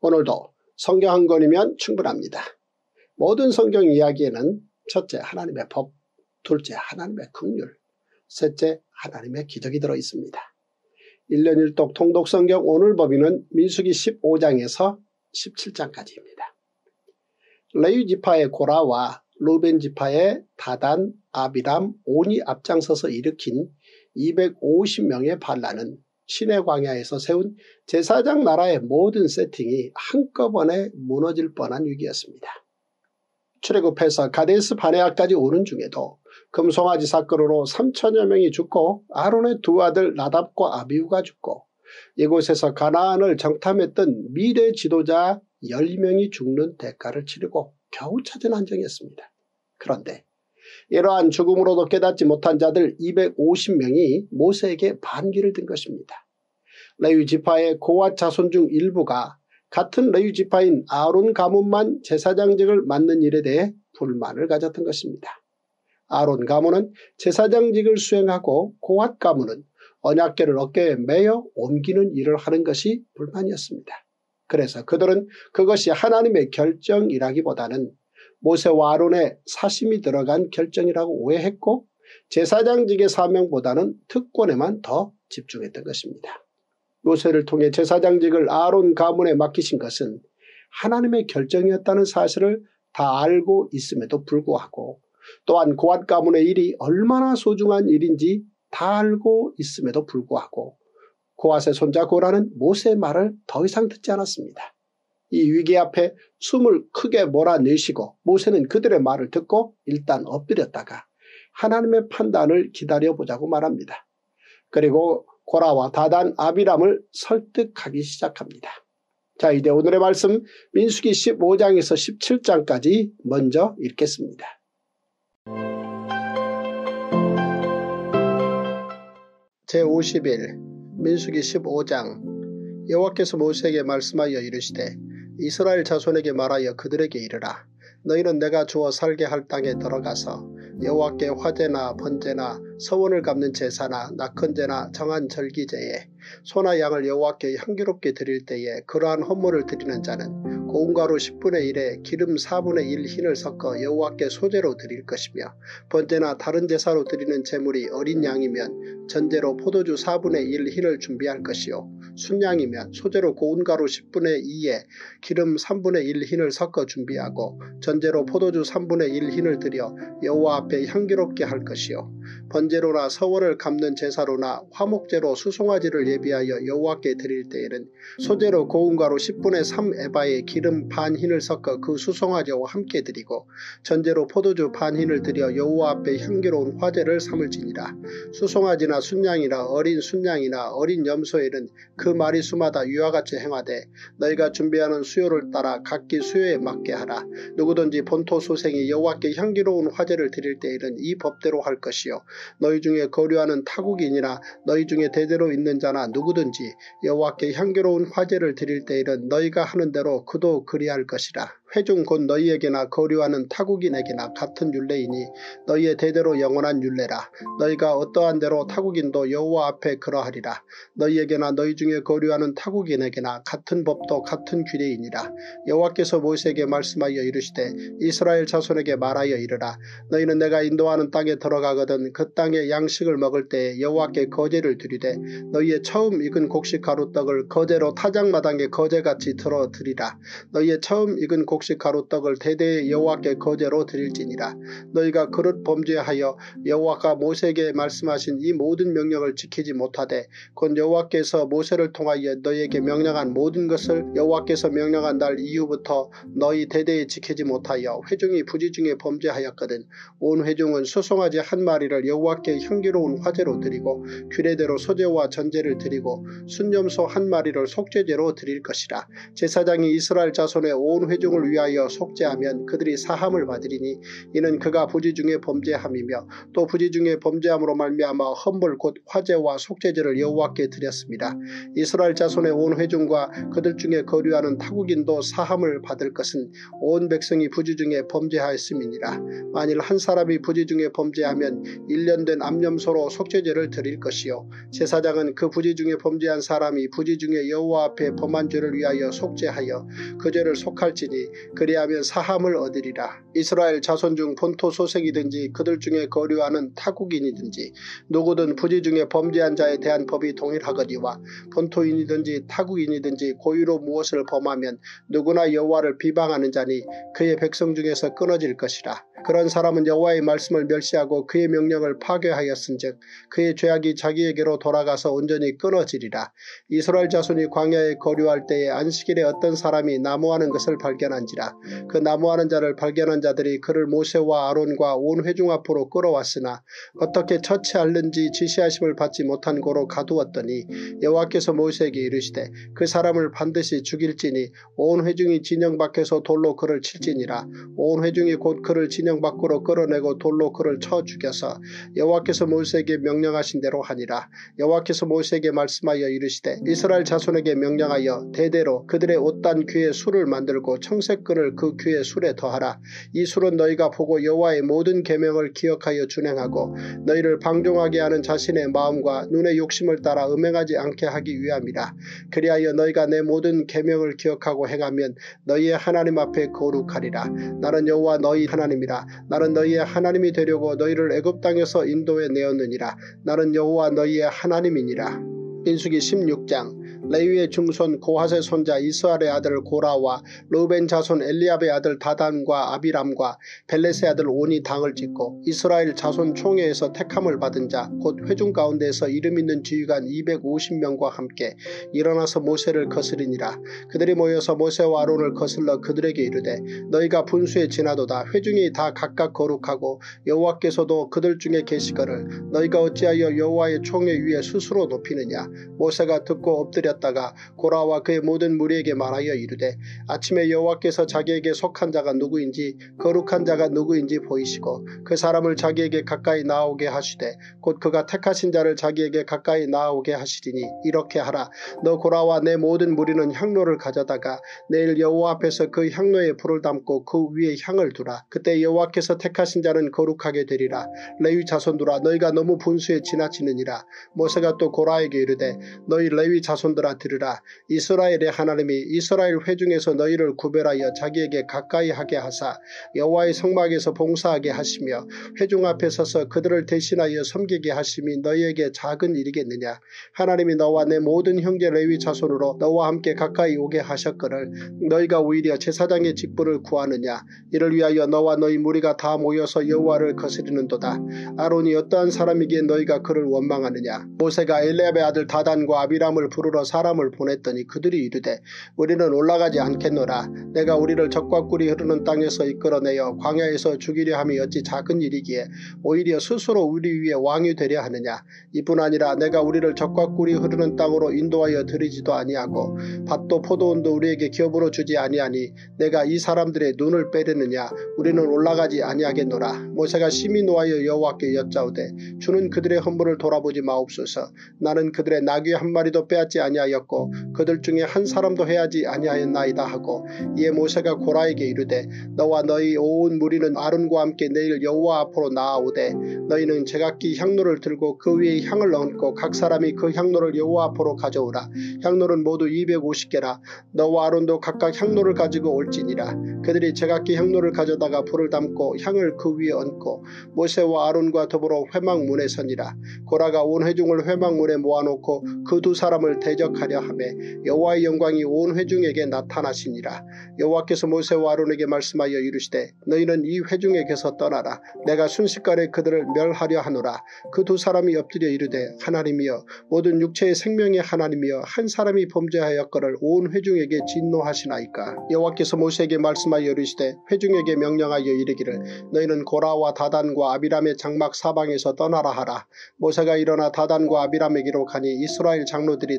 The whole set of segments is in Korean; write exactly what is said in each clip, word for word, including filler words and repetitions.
오늘도 성경 한 권이면 충분합니다. 모든 성경 이야기에는 첫째 하나님의 법, 둘째 하나님의 긍휼, 셋째 하나님의 기적이 들어있습니다. 일 년 일 독 통독 성경 오늘 범위는 민수기 십오 장에서 십칠 장까지입니다. 레위 지파의 고라와 루벤 지파의 다단, 아비람, 온이 앞장서서 일으킨 이백오십 명의 반란은 시내 광야에서 세운 제사장 나라의 모든 세팅이 한꺼번에 무너질 뻔한 위기였습니다. 출애굽해서 가데스 바네아까지 오는 중에도 금송아지 사건으로 삼천여 명이 죽고 아론의 두 아들 나답과 아비후가 죽고 이곳에서 가나안을 정탐했던 미래 지도자 열 명이 죽는 대가를 치르고 겨우 찾은 한정이었습니다. 그런데 이러한 죽음으로도 깨닫지 못한 자들 이백오십 명이 모세에게 반기를 든 것입니다. 레위 지파의 고앗 자손 중 일부가 같은 레위 지파인 아론 가문만 제사장직을 맡는 일에 대해 불만을 가졌던 것입니다. 아론 가문은 제사장직을 수행하고 고앗 가문은 언약궤를 어깨에 메어 옮기는 일을 하는 것이 불만이었습니다. 그래서 그들은 그것이 하나님의 결정이라기보다는 모세와 아론의 사심이 들어간 결정이라고 오해했고 제사장직의 사명보다는 특권에만 더 집중했던 것입니다. 모세를 통해 제사장직을 아론 가문에 맡기신 것은 하나님의 결정이었다는 사실을 다 알고 있음에도 불구하고 또한 고앗 가문의 일이 얼마나 소중한 일인지 다 알고 있음에도 불구하고 고앗의 손자 고라는 모세의 말을 더 이상 듣지 않았습니다. 이 위기 앞에 숨을 크게 몰아내쉬고 모세는 그들의 말을 듣고 일단 엎드렸다가 하나님의 판단을 기다려보자고 말합니다. 그리고 고라와 다단, 아비람을 설득하기 시작합니다. 자, 이제 오늘의 말씀 민수기 십오 장에서 십칠 장까지 먼저 읽겠습니다. 제오십 일 민수기 십오 장. 여호와께서 모세에게 말씀하여 이르시되 이스라엘 자손에게 말하여 그들에게 이르라. 너희는 내가 주어 살게 할 땅에 들어가서 여호와께 화제나 번제나 서원을 갚는 제사나 낙헌제나 정한 절기제에 소나 양을 여호와께 향기롭게 드릴 때에 그러한 헌물을 드리는 자는 고운 가루 십분의 일에 기름 사분의 일 흰을 섞어 여호와께 소제로 드릴 것이며 번제나 다른 제사로 드리는 제물이 어린 양이면 전제로 포도주 사분의 일 흰을 준비할 것이요 순양이면 소제로 고운 가루 십분의 이에 기름 삼분의 일 흰을 섞어 준비하고 전제로 포도주 삼분의 일 흰을 드려 여호와 앞에 향기롭게 할 것이요 번제로나 서원을 갚는 제사로나 화목제로 수송아지를 예비하여 여호와께 드릴 때에는 소제로 고운 가루 십분의 삼 에바에 기름 반 흰을 섞어 그 수송아지와 함께 드리고 전제로 포도주 반 흰을 드려 여호와 앞에 향기로운 화제를 삼을지니라. 수송아지나 순양이나 어린 순양이나 어린 염소에는 그 마리수마다 위와 같이 행하되 너희가 준비하는 수요를 따라 각기 수요에 맞게 하라. 누구든지 본토 소생이 여호와께 향기로운 화제를 드릴 때에는 이 법대로 할 것이요 너희 중에 거류하는 타국인이나 너희 중에 대대로 있는 자나 누구든지 여호와께 향기로운 화제를 드릴 때에는 너희가 하는 대로 그도 그리할 것이라. 회중 곧 너희에게나 거류하는 타국인에게나 같은 율례이니 너희의 대대로 영원한 율례라. 너희가 어떠한 대로 타국인도 여호와 앞에 그러하리라. 너희에게나 너희 중에 거류하는 타국인에게나 같은 법도 같은 규례이니라. 여호와께서 모세에게 말씀하여 이르시되 이스라엘 자손에게 말하여 이르라. 너희는 내가 인도하는 땅에 들어가거든 그 땅의 양식을 먹을 때에 여호와께 거제를 드리되 너희의 처음 익은 곡식 가루떡을 거제로 타작마당에 거제같이 들어 드리라. 너희의 처음 익은 곡식 곡식 가루떡을 대대에 여호와께 거제로 드릴지니라. 너희가 그릇 범죄하여 여호와가 모세에게 말씀하신 이 모든 명령을 지키지 못하되 곧 여호와께서 모세를 통하여 너희에게 명령한 모든 것을 여호와께서 명령한 날 이후부터 너희 대대에 지키지 못하여 회중이 부지 중에 범죄하였거든 온 회중은 수송아지 한 마리를 여호와께 향기로운 화제로 드리고 규례대로 소제와 전제를 드리고 순염소 한 마리를 속죄제로 드릴 것이라. 제사장이 이스라엘 자손의 온 회중을 위하여 속죄하면 그들이 사함을 받으리니 이는 그가 부지 중에 범죄함이며 또 부지 중에 범죄함으로 말미암아 헌물 곧 화제와 속죄제를 여호와께 드렸습니다. 이스라엘 자손의 온 회중과 그들 중에 거류하는 타국인도 사함을 받을 것은 온 백성이 부지 중에 범죄하였음이니라. 만일 한 사람이 부지 중에 범죄하면 일 년 된 암염소로 속죄제를 드릴 것이요 제사장은 그 부지 중에 범죄한 사람이 부지 중에 여호와 앞에 범한 죄를 위하여 속죄하여 그 죄를 속할지니 그리하면 사함을 얻으리라. 이스라엘 자손 중 본토 소생이든지 그들 중에 거류하는 타국인이든지 누구든 부지 중에 범죄한 자에 대한 법이 동일하거니와 본토인이든지 타국인이든지 고의로 무엇을 범하면 누구나 여호와를 비방하는 자니 그의 백성 중에서 끊어질 것이라. 그런 사람은 여호와의 말씀을 멸시하고 그의 명령을 파괴하였은즉 그의 죄악이 자기에게로 돌아가서 온전히 끊어지리라. 이스라엘 자손이 광야에 거류할 때에 안식일에 어떤 사람이 나무하는 것을 발견한지라. 그 나무하는 자를 발견한 자들이 그를 모세와 아론과 온 회중 앞으로 끌어왔으나 어떻게 처치할는지 지시하심을 받지 못한 고로 가두었더니 여호와께서 모세에게 이르시되 그 사람을 반드시 죽일지니 온 회중이 진영 밖에서 돌로 그를 칠지니라. 온 회중이 곧 그를 진영 밖으로 끌어내고 돌로 그를 쳐 죽여서 여호와께서 모세에게 명령하신 대로 하니라. 여호와께서 모세에게 말씀하여 이르시되 이스라엘 자손에게 명령하여 대대로 그들의 옷단 귀에 술을 만들고 청색끈을 그 귀에 술에 더하라. 이 술은 너희가 보고 여호와의 모든 계명을 기억하여 준행하고 너희를 방종하게 하는 자신의 마음과 눈의 욕심을 따라 음행하지 않게 하기 위함이라. 그리하여 너희가 내 모든 계명을 기억하고 행하면 너희의 하나님 앞에 거룩하리라. 나는 여호와 너희 하나님이라. 나는 너희의 하나님이 되려고 너희를 애굽 땅에서 인도해 내었느니라. 나는 여호와 너희의 하나님이니라. 민수기 십육 장. 레위의 중손 고핫의 손자 이스할의 아들 고라와 르우벤 자손 엘리압의 아들 다단과 아비람과 벨렛의 아들 온이 당을 짓고 이스라엘 자손 총회에서 택함을 받은 자 곧 회중 가운데에서 이름 있는 지휘관 이백오십 명과 함께 일어나서 모세를 거스리니라. 그들이 모여서 모세와 아론을 거슬러 그들에게 이르되 너희가 분수에 지나도다. 회중이 다 각각 거룩하고 여호와께서도 그들 중에 계시거늘 너희가 어찌하여 여호와의 총회 위에 스스로 높이느냐. 모세가 듣고 엎드려 다가 고라와 그의 모든 무리에게 말하여 이르되 아침에 여호와께서 자기에게 속한 자가 누구인지 거룩한 자가 누구인지 보이시고 그 사람을 자기에게 가까이 나오게 하시되 곧 그가 택하신 자를 자기에게 가까이 나오게 하시리니 이렇게 하라. 너 고라와 내 모든 무리는 향로를 가져다가 내일 여호와 앞에서 그 향로에 불을 담고 그 위에 향을 두라. 그때 여호와께서 택하신 자는 거룩하게 되리라. 레위 자손들아 너희가 너무 분수에 지나치느니라. 모세가 또 고라에게 이르되 너희 레위 자손들 들으라. 이스라엘의 하나님이 이스라엘 회중에서 너희를 구별하여 자기에게 가까이 하게 하사 여호와의 성막에서 봉사하게 하시며 회중 앞에 서서 그들을 대신하여 섬기게 하심이 너희에게 작은 일이겠느냐. 하나님이 너와 내 모든 형제 레위 자손으로 너와 함께 가까이 오게 하셨거늘 너희가 오히려 제사장의 직분을 구하느냐. 이를 위하여 너와 너희 무리가 다 모여서 여호와를 거스리는도다. 아론이 어떠한 사람이기에 너희가 그를 원망하느냐. 모세가 엘리압의 아들 다단과 아비람을 부르러 사람을 보냈더니 그들이 이르되 우리는 올라가지 않겠노라. 내가 우리를 적과 꿀이 흐르는 땅에서 이끌어내어 광야에서 죽이려 함이 어찌 작은 일이기에 오히려 스스로 우리 위에 왕이 되려 하느냐. 이뿐 아니라 내가 우리를 적과 꿀이 흐르는 땅으로 인도하여 드리지도 아니하고 밭도 포도원도 우리에게 기업으로 주지 아니하니 내가 이 사람들의 눈을 빼려느냐. 우리는 올라가지 아니하겠노라. 모세가 심히 노하여 여호와께 여짜오되 주는 그들의 헌물을 돌아보지 마옵소서. 나는 그들의 나귀 한 마리도 빼앗지 아니하였고 그들 중에 한 사람도 해하지 아니하였나이다 하고 이에 모세가 고라에게 이르되 너와 너희 온 무리는 아론과 함께 내일 여호와 앞으로 나아오되 너희는 제각기 향로를 들고 그 위에 향을 얹고 각 사람이 그 향로를 여호와 앞으로 가져오라. 향로는 모두 이백오십 개라. 너와 아론도 각각 향로를 가지고 올지니라. 그들이 제각기 향로를 가져다가 불을 담고 향을 그 위에 얹고 모세와 아론과 더불어 회막문에 서니라. 고라가 온 회중을 회막문에 모아놓고 그 두 사람을 대적하려 하매 여호와의 영광이 온 회중에게 나타나시니라. 여호와께서 모세와 아론에게 말씀하여 이르시되 너희는 이 회중에게서 떠나라. 내가 순식간에 그들을 멸하려 하노라. 그 두 사람이 엎드려 이르되 하나님이여 모든 육체의 생명의 하나님이여 한 사람이 범죄하였거늘 온 회중에게 진노하시나이까. 여호와께서 모세에게 말씀하여 이르시되 회중에게 명령하여 이르기를 너희는 고라와 다단과 아비람의 장막 사방에서 떠나라 하라. 모세가 일어나 다단과 아비람에게로 가니 이스라엘 장로들이 따랐더라.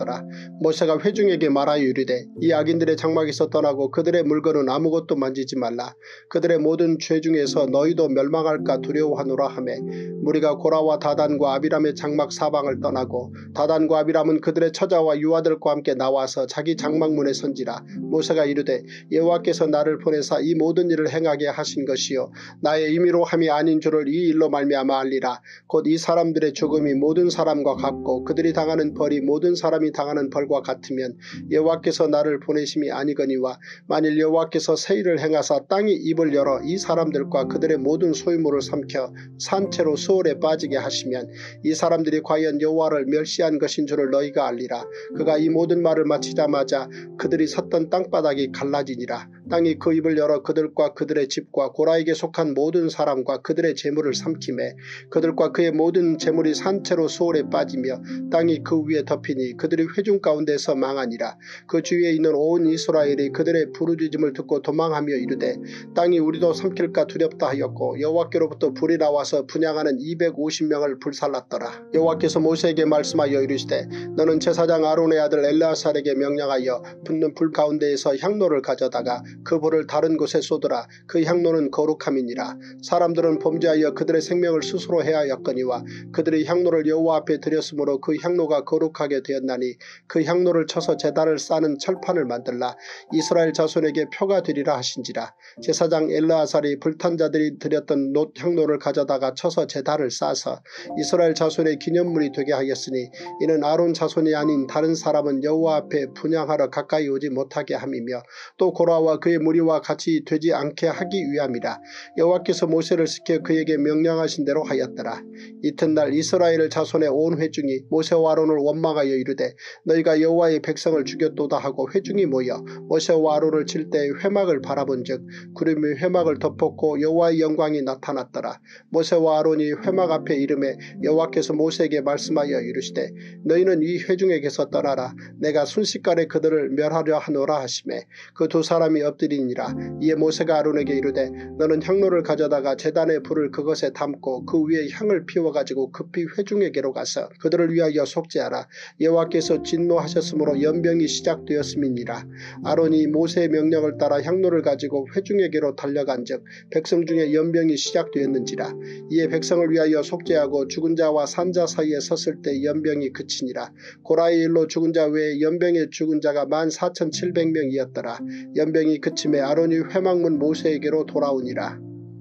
하였더라. 모세가 회중에게 말하여 이르되 이 악인들의 장막에서 떠나고 그들의 물건은 아무것도 만지지 말라. 그들의 모든 죄 중에서 너희도 멸망할까 두려워하노라 하매 무리가 고라와 다단과 아비람의 장막 사방을 떠나고 다단과 아비람은 그들의 처자와 유아들과 함께 나와서 자기 장막문에 선지라. 모세가 이르되 여호와께서 나를 보내사 이 모든 일을 행하게 하신 것이요 나의 임의로 함이 아닌 줄을 이 일로 말미암아 알리라. 곧 이 사람들의 죽음이 모든 사람과 같고 그들이 당하는 벌이 모든 사람이 당하는 벌과 같으면 여호와께서 나를 보내심이 아니거니와 만일 여호와께서 새 일을 행하사 땅이 입을 열어 이 사람들과 그들의 모든 소유물을 삼켜 산채로 수월에 빠지게 하시면 이 사람들이 과연 여호와를 멸시한 것인 줄을 너희가 알리라. 그가 이 모든 말을 마치자마자 그들이 섰던 땅바닥이 갈라지니라. 땅이 그 입을 열어 그들과 그들의 집과 고라에게 속한 모든 사람과 그들의 재물을 삼키매 그들과 그의 모든 재물이 산채로 수월에 빠지며 땅이 그 위에 덮이니 그들이 회중 가운데서 망하니라. 그 주위에 있는 온 이스라엘이 그들의 부르짖음을 듣고 도망하며 이르되 땅이 우리도 삼킬까 두렵다 하였고 여호와께로부터 불이 나와서 분향하는 이백오십 명을 불살랐더라. 여호와께서 모세에게 말씀하여 이르시되 너는 제사장 아론의 아들 엘르아살에게 명령하여 붙는 불 가운데에서 향로를 가져다가 그 불을 다른 곳에 쏟으라. 그 향로는 거룩함이니라. 사람들은 범죄하여 그들의 생명을 스스로 해하였거니와 그들이 향로를 여호와 앞에 드렸으므로 그 향로가 거룩하게 되었나니 그 향로를 쳐서 제단을 싸는 철판을 만들라. 이스라엘 자손에게 표가 되리라 하신지라. 제사장 엘르아살이 불탄 자들이 드렸던 놋 향로를 가져다가 쳐서 제단을 싸서 이스라엘 자손의 기념물이 되게 하였으니 이는 아론 자손이 아닌 다른 사람은 여호와 앞에 분향하러 가까이 오지 못하게 함이며 또 고라와 그의 무리와 같이 되지 않게 하기 위함이라. 여호와께서 모세를 시켜 그에게 명령하신 대로 하였더라. 이튿날 이스라엘 자손의 온 회중이 모세와 아론을 원망하여 이르되 너희가 여호와의 백성을 죽였도다 하고 회중이 모여 모세와 아론을 칠 때의 회막을 바라본즉 구름이 회막을 덮었고 여호와의 영광이 나타났더라. 모세와 아론이 회막 앞에 이름에 여호와께서 모세에게 말씀하여 이르시되 너희는 이 회중에게서 떠나라. 내가 순식간에 그들을 멸하려 하노라 하시매 그 두 사람이 엎드리니라. 이에 모세가 아론에게 이르되 너는 향로를 가져다가 제단의 불을 그것에 담고 그 위에 향을 피워가지고 급히 회중에게로 가서 그들을 위하여 속죄하라. 여호와께서 진노하셨으므로 연병이 시작되었음이니라. 아론이 모세의 명령을 따라 향로를 가지고 회중에게로 달려간즉 백성 중에 연병이 시작되었는지라. 이에 백성을 위하여 속죄하고 죽은 자와 산 자 사이에 섰을 때 연병이 그치니라. 고라의 일로 죽은 자 외에 연병에 죽은 자가 만 사천칠백 명이었더라. 연병이 그침에 아론이 회막문 모세에게로 돌아오니라.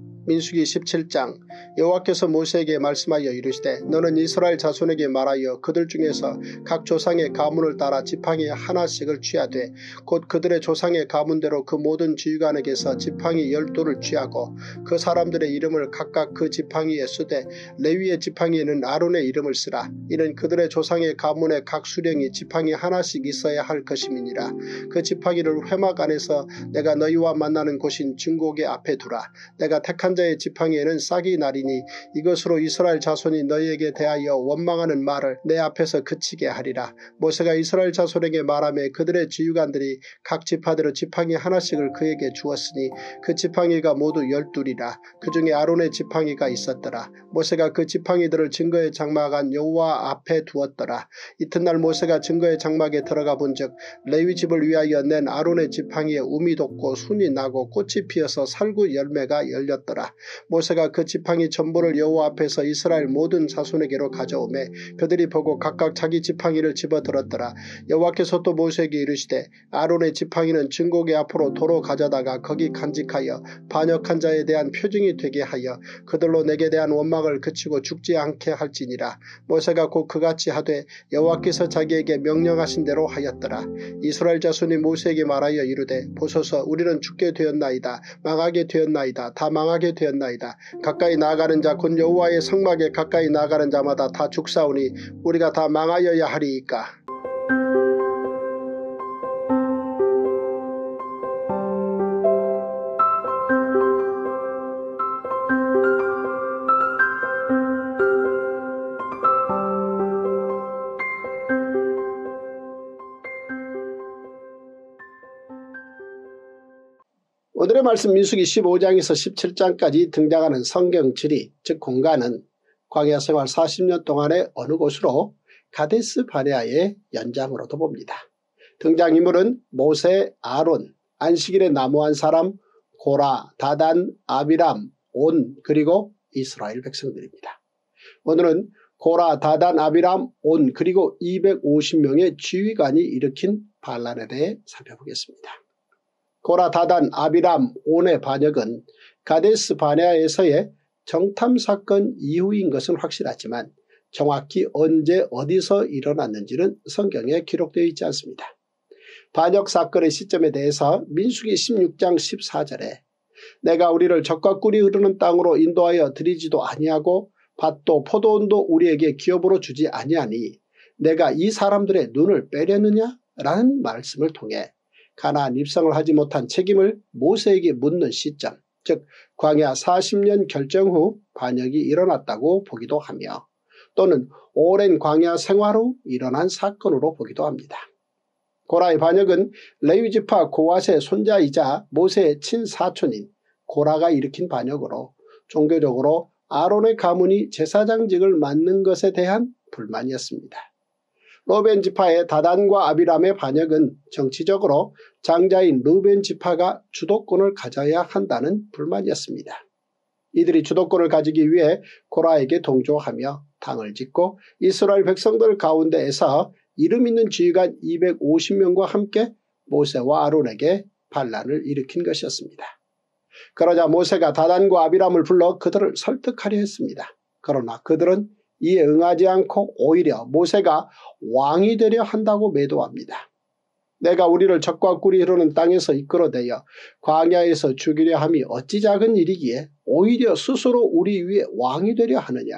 민수기 십칠 장. 여호와께서 모세에게 말씀하여 이르시되 너는 이스라엘 자손에게 말하여 그들 중에서 각 조상의 가문을 따라 지팡이 하나씩을 취하되 곧 그들의 조상의 가문대로 그 모든 지휘관에게서 지팡이 열두를 취하고 그 사람들의 이름을 각각 그 지팡이에 쓰되 레위의 지팡이에는 아론의 이름을 쓰라. 이는 그들의 조상의 가문의 각 수령이 지팡이 하나씩 있어야 할 것임이니라. 그 지팡이를 회막 안에서 내가 너희와 만나는 곳인 증거궤 앞에 두라. 내가 택한 자의 지팡이에는 싹이 나리니 이것으로 이스라엘 자손이 너희에게 대하여 원망하는 말을 내 앞에서 그치게 하리라. 모세가 이스라엘 자손에게 말하며 그들의 지휘관들이 각 지파대로 지팡이 하나씩을 그에게 주었으니 그 지팡이가 모두 열둘이라. 그 중에 아론의 지팡이가 있었더라. 모세가 그 지팡이들을 증거의 장막 안 여호와 앞에 두었더라. 이튿날 모세가 증거의 장막에 들어가 본즉 레위 집을 위하여 낸 아론의 지팡이에 um이 돋고 순이 나고 꽃이 피어서 살구 열매가 열렸더라. 모세가 그 지팡이 전부를 여호와 앞에서 이스라엘 모든 자손에게로 가져오매 그들이 보고 각각 자기 지팡이를 집어들었더라. 여호와께서 또 모세에게 이르시되 아론의 지팡이는 증거궤 앞으로 도로 가져다가 거기 간직하여 반역한 자에 대한 표징이 되게 하여 그들로 내게 대한 원망을 그치고 죽지 않게 할지니라. 모세가 곧 그같이 하되 여호와께서 자기에게 명령하신 대로 하였더라. 이스라엘 자손이 모세에게 말하여 이르되 보소서 우리는 죽게 되었나이다. 망하게 되었나이다. 다 망하게 되었나이다. 가까이 나아가는 자 곧 여호와의 성막에 가까이 나아가는 자마다 다 죽사오니 우리가 다 망하여야 하리이까. 오늘의 말씀 민수기 십오 장에서 십칠 장까지 등장하는 성경 지리 즉 공간은 광야 생활 사십 년 동안의 어느 곳으로 가데스 바네아의 연장으로도 봅니다. 등장인물은 모세, 아론, 안식일에 나무한 사람, 고라, 다단, 아비람, 온 그리고 이스라엘 백성들입니다. 오늘은 고라, 다단, 아비람, 온 그리고 이백오십 명의 지휘관이 일으킨 반란에 대해 살펴보겠습니다. 고라, 다단, 아비람, 온의 반역은 가데스 바네아에서의 정탐사건 이후인 것은 확실하지만 정확히 언제 어디서 일어났는지는 성경에 기록되어 있지 않습니다. 반역 사건의 시점에 대해서 민수기 십육 장 십사 절에 내가 우리를 적과 꿀이 흐르는 땅으로 인도하여 드리지도 아니하고 밭도 포도원도 우리에게 기업으로 주지 아니하니 내가 이 사람들의 눈을 빼려느냐? 라는 말씀을 통해 가나안 입성을 하지 못한 책임을 모세에게 묻는 시점, 즉 광야 사십 년 결정 후 반역이 일어났다고 보기도 하며 또는 오랜 광야 생활 후 일어난 사건으로 보기도 합니다. 고라의 반역은 레위지파 고앗의 손자이자 모세의 친사촌인 고라가 일으킨 반역으로 종교적으로 아론의 가문이 제사장직을 맡는 것에 대한 불만이었습니다. 루벤 지파의 다단과 아비람의 반역은 정치적으로 장자인 루벤 지파가 주도권을 가져야 한다는 불만이었습니다. 이들이 주도권을 가지기 위해 고라에게 동조하며 당을 짓고 이스라엘 백성들 가운데에서 이름 있는 지휘관 이백오십 명과 함께 모세와 아론에게 반란을 일으킨 것이었습니다. 그러자 모세가 다단과 아비람을 불러 그들을 설득하려 했습니다. 그러나 그들은 이에 응하지 않고 오히려 모세가 왕이 되려 한다고 매도합니다. 내가 우리를 적과 꿀이 흐르는 땅에서 이끌어내어 광야에서 죽이려 함이 어찌 작은 일이기에 오히려 스스로 우리 위에 왕이 되려 하느냐.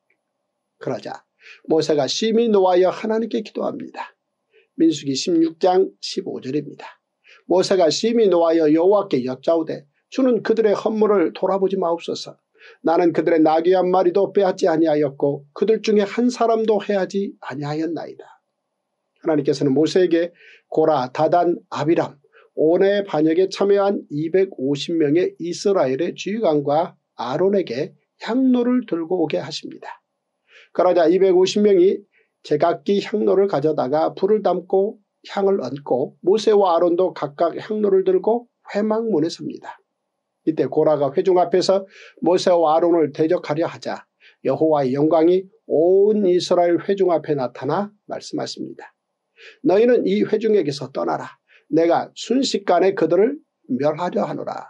그러자 모세가 심히 노하여 하나님께 기도합니다. 민수기 십육 장 십오 절입니다. 모세가 심히 노하여 여호와께 여짜오되 주는 그들의 헌물을 돌아보지 마옵소서. 나는 그들의 나귀 한 마리도 빼앗지 아니하였고 그들 중에 한 사람도 해하지 아니하였나이다. 하나님께서는 모세에게 고라, 다단, 아비람, 온의 반역에 참여한 이백오십 명의 이스라엘의 지휘관과 아론에게 향로를 들고 오게 하십니다. 그러자 이백오십 명이 제각기 향로를 가져다가 불을 담고 향을 얹고 모세와 아론도 각각 향로를 들고 회막문에 섭니다. 이때 고라가 회중 앞에서 모세와 아론을 대적하려 하자 여호와의 영광이 온 이스라엘 회중 앞에 나타나 말씀하십니다. 너희는 이 회중에게서 떠나라. 내가 순식간에 그들을 멸하려 하노라.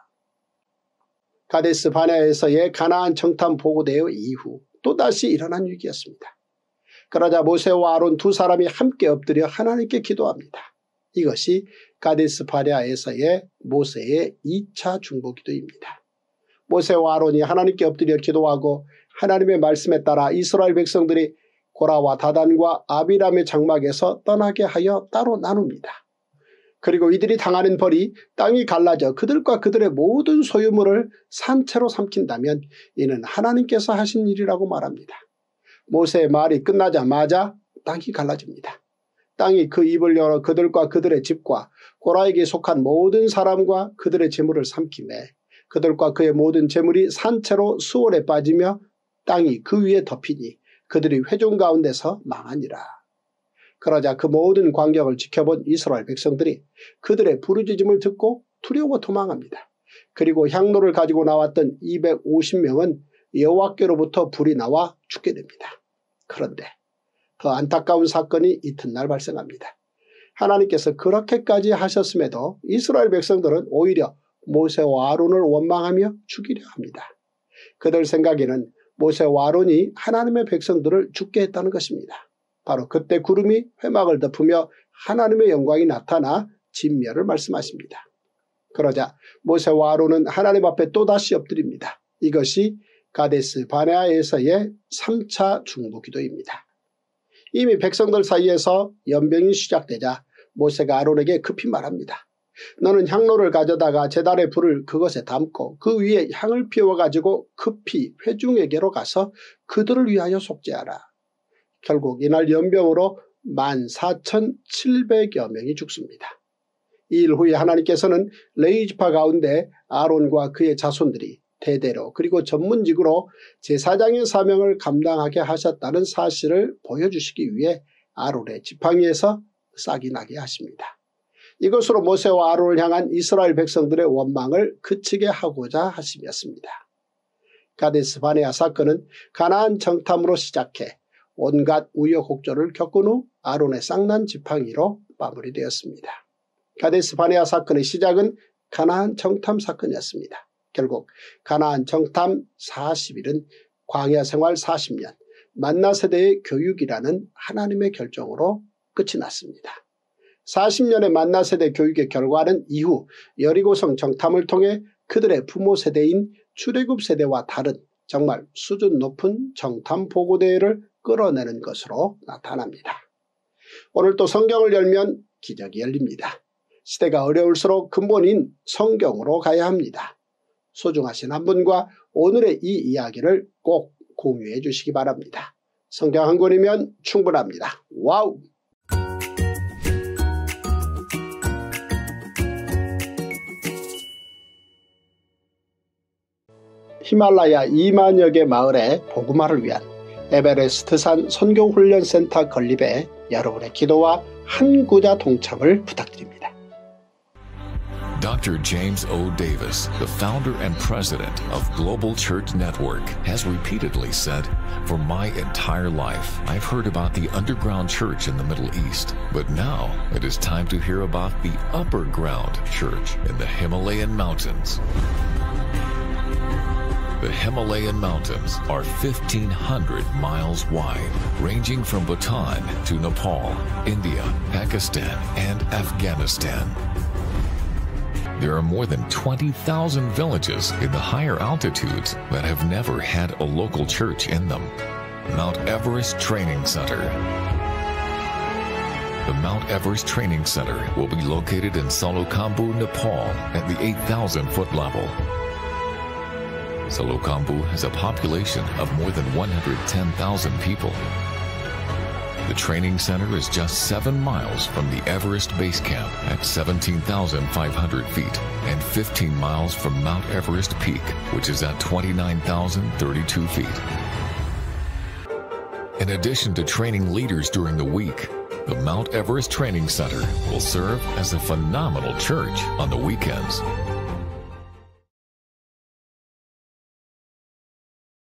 가데스 바네아에서의 가나안 정탐 보고대회 이후 또다시 일어난 위기였습니다. 그러자 모세와 아론 두 사람이 함께 엎드려 하나님께 기도합니다. 이것이 가데스 바네아에서의 모세의 이 차 중보기도입니다. 모세와 아론이 하나님께 엎드려 기도하고 하나님의 말씀에 따라 이스라엘 백성들이 고라와 다단과 아비람의 장막에서 떠나게 하여 따로 나눕니다. 그리고 이들이 당하는 벌이 땅이 갈라져 그들과 그들의 모든 소유물을 산채로 삼킨다면 이는 하나님께서 하신 일이라고 말합니다. 모세의 말이 끝나자마자 땅이 갈라집니다. 땅이 그 입을 열어 그들과 그들의 집과 고라에게 속한 모든 사람과 그들의 재물을 삼키매 그들과 그의 모든 재물이 산채로 수월에 빠지며 땅이 그 위에 덮이니 그들이 회중 가운데서 망하니라. 그러자 그 모든 광경을 지켜본 이스라엘 백성들이 그들의 부르짖음을 듣고 두려워 도망합니다. 그리고 향로를 가지고 나왔던 이백오십 명은 여호와께로부터 불이 나와 죽게 됩니다. 그런데 더 안타까운 사건이 이튿날 발생합니다. 하나님께서 그렇게까지 하셨음에도 이스라엘 백성들은 오히려 모세와 아론을 원망하며 죽이려 합니다. 그들 생각에는 모세와 아론이 하나님의 백성들을 죽게 했다는 것입니다. 바로 그때 구름이 회막을 덮으며 하나님의 영광이 나타나 진멸을 말씀하십니다. 그러자 모세와 아론은 하나님 앞에 또다시 엎드립니다. 이것이 가데스 바네아에서의 삼 차 중보기도입니다. 이미 백성들 사이에서 연병이 시작되자 모세가 아론에게 급히 말합니다. 너는 향로를 가져다가 제단의 불을 그것에 담고 그 위에 향을 피워가지고 급히 회중에게로 가서 그들을 위하여 속죄하라. 결국 이날 연병으로 만 사천칠백여 명이 죽습니다. 이 일 후에 하나님께서는 레위지파 가운데 아론과 그의 자손들이 대대로 그리고 전문직으로 제사장의 사명을 감당하게 하셨다는 사실을 보여주시기 위해 아론의 지팡이에서 싹이 나게 하십니다. 이것으로 모세와 아론을 향한 이스라엘 백성들의 원망을 그치게 하고자 하심이었습니다. 가데스 바네아 사건은 가나안 정탐으로 시작해 온갖 우여곡절을 겪은 후 아론의 쌍난 지팡이로 마무리되었습니다. 가데스 바네아 사건의 시작은 가나안 정탐 사건이었습니다. 결국 가나안 정탐 사십 일은 광야 생활 사십 년, 만나 세대의 교육이라는 하나님의 결정으로 끝이 났습니다. 사십 년의 만나 세대 교육의 결과는 이후 여리고성 정탐을 통해 그들의 부모 세대인 출애굽 세대와 다른 정말 수준 높은 정탐 보고대회를 끌어내는 것으로 나타납니다. 오늘 또 성경을 열면 기적이 열립니다. 시대가 어려울수록 근본인 성경으로 가야 합니다. 소중하신 한 분과 오늘의 이 이야기를 꼭 공유해 주시기 바랍니다. 성경 한 권이면 충분합니다. 와우! 히말라야 이만여 개 마을의 복음화를 위한 에베레스트산 선교훈련센터 건립에 여러분의 기도와 한 구자 동참을 부탁드립니다. Doctor James O. Davis, the founder and president of Global Church Network, has repeatedly said, "For my entire life, I've heard about the underground church in the Middle East, but now it is time to hear about the upper ground church in the Himalayan mountains." The Himalayan mountains are fifteen hundred miles wide, ranging from Bhutan to Nepal, India, Pakistan, and Afghanistan. There are more than twenty thousand villages in the higher altitudes that have never had a local church in them. Mount Everest Training Center. The Mount Everest Training Center will be located in Salokambu, Nepal at the eight thousand foot level. Salokambu has a population of more than one hundred ten thousand people. The training center is just seven miles from the Everest Base Camp at seventeen thousand five hundred feet and fifteen miles from Mount Everest Peak, which is at twenty-nine thousand thirty-two feet. In addition to training leaders during the week, the Mount Everest Training Center will serve as a phenomenal church on the weekends.